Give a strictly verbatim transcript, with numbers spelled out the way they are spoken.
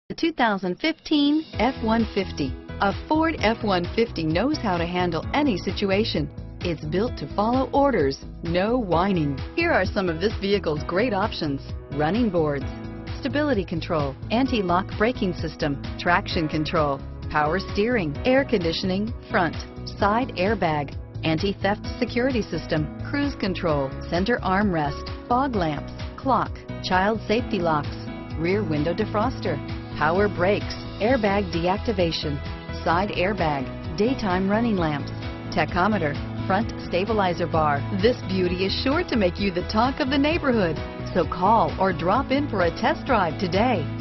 The two thousand fifteen F one fifty. A Ford F one fifty knows how to handle any situation. It's built to follow orders, no whining. Here are some of this vehicle's great options: running boards, stability control, anti-lock braking system, traction control, power steering, air conditioning, front, side airbag, anti-theft security system, cruise control, center armrest, fog lamps, clock, child safety locks, rear window defroster, power brakes, airbag deactivation, side airbag, daytime running lamps, tachometer, front stabilizer bar. This beauty is sure to make you the talk of the neighborhood. So call or drop in for a test drive today.